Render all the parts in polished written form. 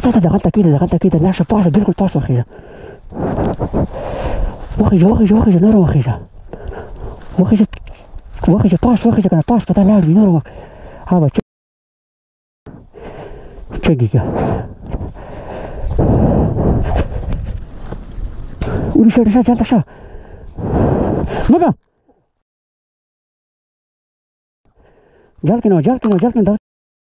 ته دغلته کېده لاړ شه پاسه بالکل پاس وخېږه نور وخېږه پاس وخېږه که نه پاس په تا لاړ وي نور ها به چږېږه وري شه جلته شه مګه جال کې نه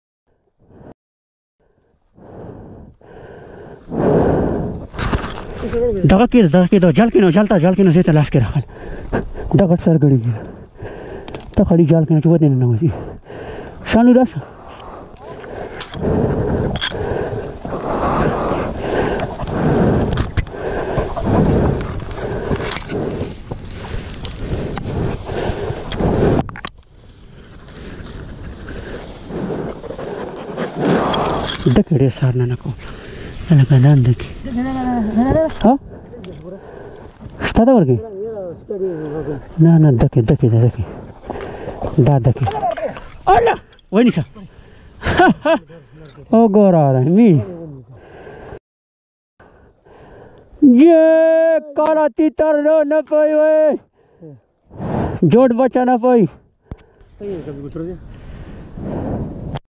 دغه کې جال کې نه زه ته لاس کې راخل دغه سر ګړي ته خړې جال کې نه چې ودې نه وځي شانو راشه دکې ډېر سار نه کوم لکه لاندې کې ها شته ده ورګې نه دکې دا دکې الله ونیسه وګوره مې ये काला तीतर न कोई जोड़ बचा ना कोई